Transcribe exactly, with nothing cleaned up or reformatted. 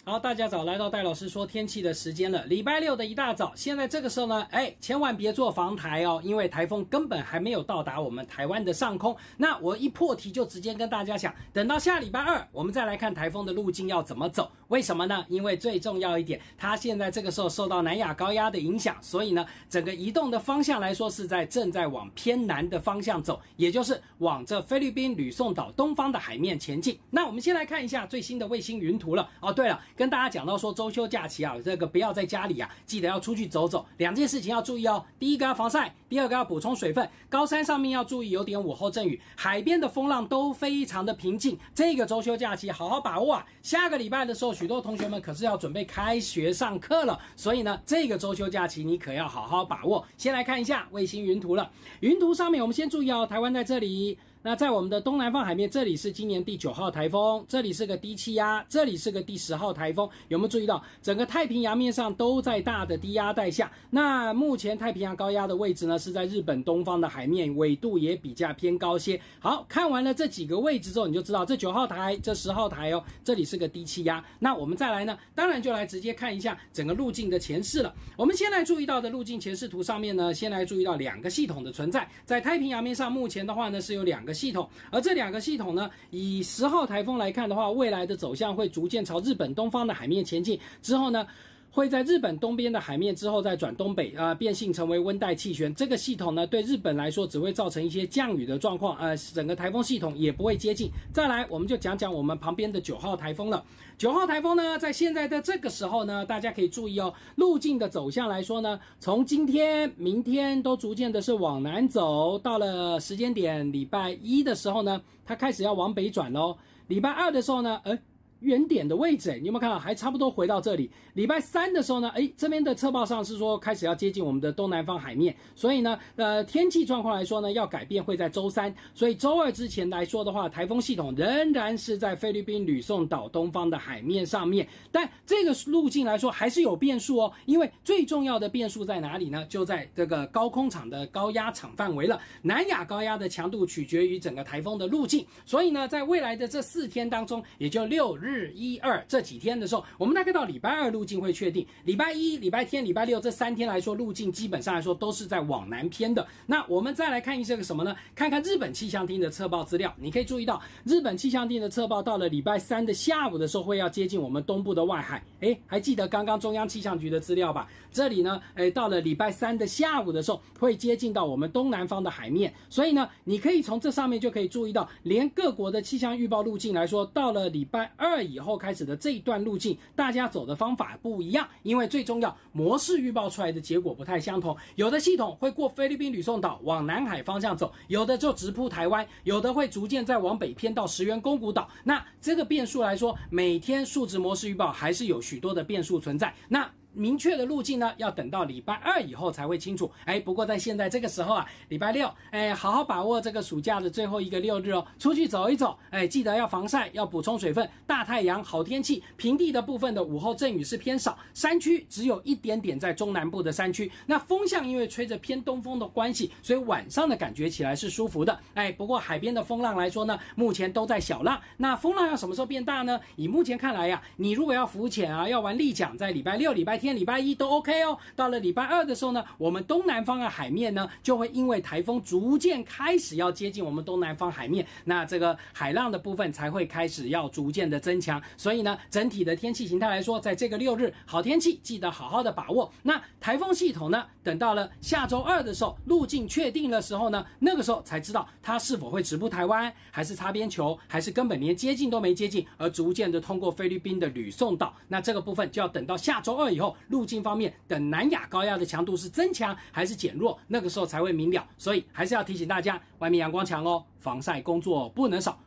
好，大家早，来到戴老师说天气的时间了。礼拜六的一大早，现在这个时候呢，哎，千万别做防台哦，因为台风根本还没有到达我们台湾的上空。那我一破题就直接跟大家讲，等到下礼拜二，我们再来看台风的路径要怎么走。为什么呢？因为最重要一点，它现在这个时候受到南亚高压的影响，所以呢，整个移动的方向来说是在正在往偏南的方向走，也就是往这菲律宾吕宋岛东方的海面前进。那我们先来看一下最新的卫星云图了。哦，对了。跟大家讲到说周休假期啊，这个不要在家里啊，记得要出去走走。两件事情要注意哦，第一个要防晒，第二个要补充水分。高山上面要注意有点午后阵雨，海边的风浪都非常的平静。这个周休假期好好把握啊！下个礼拜的时候，许多同学们可是要准备开学上课了，所以呢，这个周休假期你可要好好把握。先来看一下卫星云图了，云图上面我们先注意哦，台湾在这里。那在我们的东南方海面，这里是今年第九号台风，这里是个低气压，这里是个第十号台风。有没有注意到整个太平洋面上都在大的低压带下？那目前太平洋高压的位置呢，是在日本东方的海面，纬度也比较偏高些。好，看完了这几个位置之后，你就知道这九号台、这十号台哦，这里是个低气压。那我们再来呢，当然就来直接看一下整个路径的前世了。我们先来注意到的路径前世图上面呢，先来注意到两个系统的存在，在太平洋面上，目前的话呢是有两个系统，而这两个系统呢，以十号台风来看的话，未来的走向会逐渐朝日本东方的海面前进，之后呢，会在日本东边的海面之后再转东北，呃，变性成为温带气旋。这个系统呢，对日本来说只会造成一些降雨的状况，呃，整个台风系统也不会接近。再来，我们就讲讲我们旁边的九号台风了。九号台风呢，在现在的这个时候呢，大家可以注意哦，路径的走向来说呢，从今天、明天都逐渐的是往南走，到了时间点礼拜一的时候呢，它开始要往北转咯。礼拜二的时候呢，呃。原点的位置，你有没有看到？还差不多回到这里。礼拜三的时候呢，哎，这边的测报上是说开始要接近我们的东南方海面，所以呢，呃，天气状况来说呢，要改变会在周三，所以周二之前来说的话，台风系统仍然是在菲律宾吕宋岛东方的海面上面，但这个路径来说还是有变数哦，因为最重要的变数在哪里呢？就在这个高空场的高压场范围了。南亚高压的强度取决于整个台风的路径，所以呢，在未来的这四天当中，也就六日。日一二这几天的时候，我们大概到礼拜二路径会确定。礼拜一、礼拜天、礼拜六这三天来说，路径基本上来说都是在往南偏的。那我们再来看一这个什么呢？看看日本气象厅的测报资料，你可以注意到日本气象厅的测报到了礼拜三的下午的时候，会要接近我们东部的外海。哎，还记得刚刚中央气象局的资料吧？这里呢，哎，到了礼拜三的下午的时候，会接近到我们东南方的海面。所以呢，你可以从这上面就可以注意到，连各国的气象预报路径来说，到了礼拜二以后开始的这一段路径，大家走的方法不一样，因为最重要，模式预报出来的结果不太相同。有的系统会过菲律宾吕宋岛往南海方向走，有的就直扑台湾，有的会逐渐再往北偏到石垣宫古岛。那这个变数来说，每天数值模式预报还是有许多的变数存在。那明确的路径呢，要等到礼拜二以后才会清楚。哎，不过在现在这个时候啊，礼拜六，哎，好好把握这个暑假的最后一个六日哦，出去走一走，哎，记得要防晒，要补充水分，大太阳，好天气。平地的部分的午后阵雨是偏少，山区只有一点点在中南部的山区。那风向因为吹着偏东风的关系，所以晚上的感觉起来是舒服的。哎，不过海边的风浪来说呢，目前都在小浪。那风浪要什么时候变大呢？以目前看来呀、啊，你如果要浮潜啊，要玩立桨，在礼拜六、礼拜天。礼拜一都 OK 哦，到了礼拜二的时候呢，我们东南方的海面呢，就会因为台风逐渐开始要接近我们东南方海面，那这个海浪的部分才会开始要逐渐的增强。所以呢，整体的天气形态来说，在这个六日好天气，记得好好的把握。那台风系统呢，等到了下周二的时候，路径确定的时候呢，那个时候才知道它是否会直扑台湾，还是擦边球，还是根本连接近都没接近，而逐渐的通过菲律宾的吕宋岛。那这个部分就要等到下周二以后。路径方面，等南亚高压的强度是增强还是减弱，那个时候才会明了。所以还是要提醒大家，外面阳光强哦，防晒工作不能少。